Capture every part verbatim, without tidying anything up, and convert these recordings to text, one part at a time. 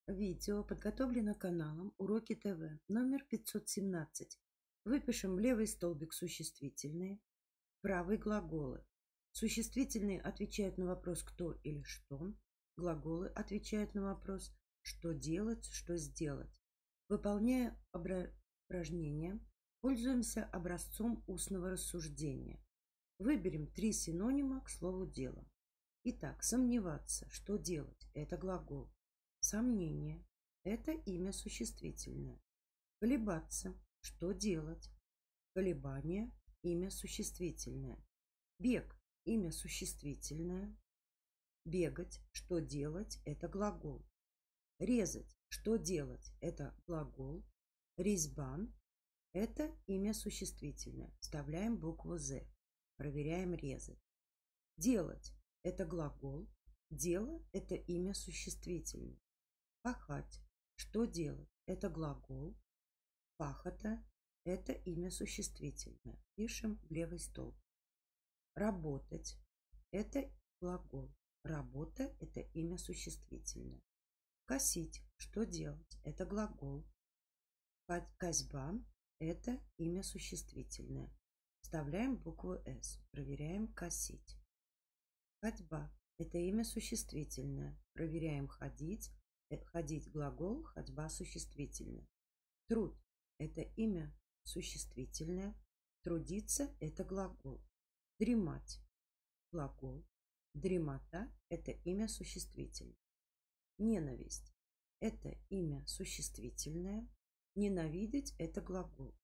Видео подготовлено каналом Уроки ТВ номер пятьсот семнадцать. Выпишем в левый столбик существительные, правый глаголы. Существительные отвечают на вопрос «кто» или «что». Глаголы отвечают на вопрос «что делать», «что сделать». Выполняя упражнение, пользуемся образцом устного рассуждения. Выберем три синонима к слову «дело». Итак, сомневаться, что делать – это глагол. Сомнение – это имя существительное. Колебаться – что делать? Колебание – имя существительное. Бег – имя существительное. Бегать – что делать? Это глагол. Резать – что делать? Это глагол. Резьба – это имя существительное. Вставляем букву «з». Проверяем резать. Делать – это глагол. Дело – это имя существительное. Пахать. Что делать? Это глагол. Пахота – это имя существительное. Пишем в левый столб. Работать – это глагол. Работа – это имя существительное. Косить. Что делать? Это глагол. Косьба – это имя существительное. Вставляем букву «с». Проверяем косить. Ходьба – это имя существительное. Проверяем ходить. Ходить глагол, ходьба существительное. Труд – это имя существительное. Трудиться – это глагол. Дремать – глагол. Дремота – это имя существительное. Ненависть – это имя существительное. Ненавидеть – это глагол.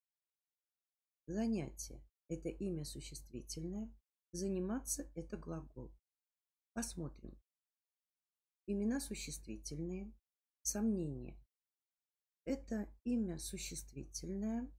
Занятие – это имя существительное. Заниматься – это глагол. Посмотрим. Имена существительные. Сомнение – это имя существительное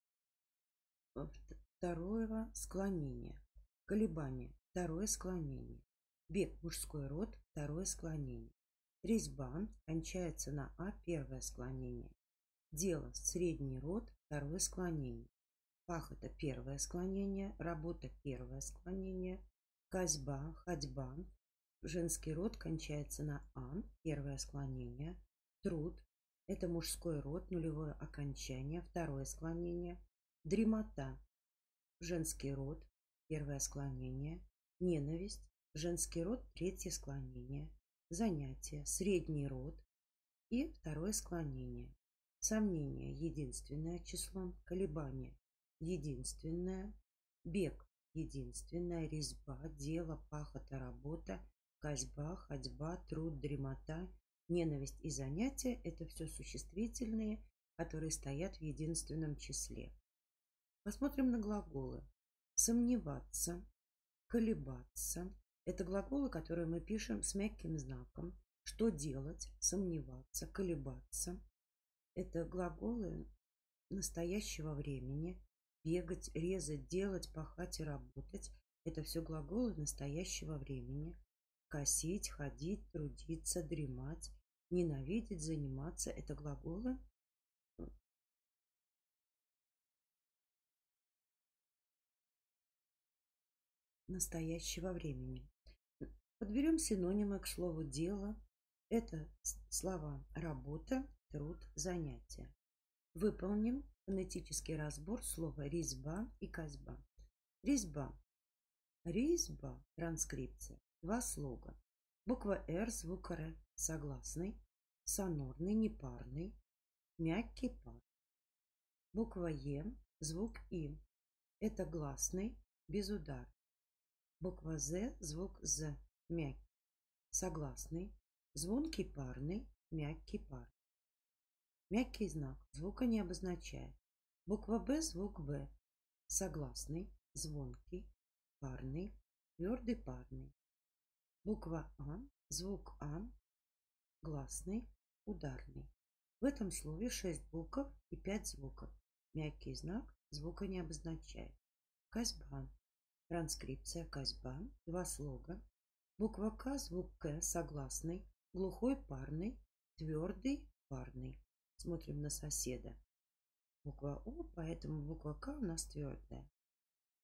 второго склонения. Колебание – второе склонение. Бег – мужской род, второе склонение. Резьба кончается на а, первое склонение. Дело – средний род, второе склонение. Пахота – первое склонение. Работа – первое склонение. Косьба, ходьба. Женский род кончается на а, первое склонение. Труд – это мужской род, нулевое окончание, второе склонение. Дремота – женский род, первое склонение. Ненависть – женский род, третье склонение. Занятие – средний род и второе склонение. Сомнение – единственное число. Колебание – единственное. Бег – единственное. Резьба, дело, пахота, работа. Косьба, ходьба, труд, дремота, ненависть и занятия – это все существительные, которые стоят в единственном числе. Посмотрим на глаголы. Сомневаться, колебаться – это глаголы, которые мы пишем с мягким знаком. Что делать? Сомневаться, колебаться – это глаголы настоящего времени. Бегать, резать, делать, пахать и работать – это все глаголы настоящего времени. Косить, ходить, трудиться, дремать, ненавидеть, заниматься – это глаголы настоящего времени. Подберем синонимы к слову «дело». Это слова «работа», «труд», «занятие». Выполним фонетический разбор слова «резьба» и «косьба». Резьба. Резьба. Транскрипция. Два слога. Буква «Р», звук «Р», согласный, сонорный, непарный, мягкий пар. Буква «Е», звук «И», это гласный, без удара. Буква «З», звук «З», мягкий, согласный, звонкий парный, мягкий пар. Мягкий знак, звука не обозначает. Буква «Б», звук «Б», согласный, звонкий, парный, твердый парный. Буква А, звук А, гласный, ударный. В этом слове шесть букв и пять звуков. Мягкий знак, звука не обозначает. Косьба. Транскрипция косьба. Два слога. Буква К, звук К, согласный, глухой парный, твердый парный. Смотрим на соседа. Буква О, поэтому буква К у нас твердая.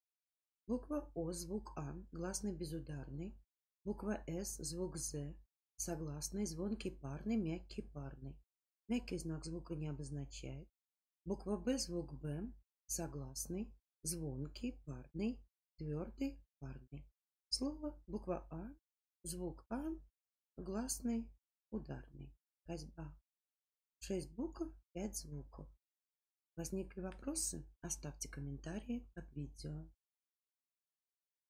Буква О, звук А, гласный безударный. Буква С, звук З, Согласный, звонкий, парный, мягкий, парный. Мягкий знак звука не обозначает. Буква Б, звук Б, согласный, звонкий, парный, твердый, парный. Слово буква А, звук А, гласный, ударный. Козьба. Шесть букв, пять звуков. Возникли вопросы? Оставьте комментарии под видео.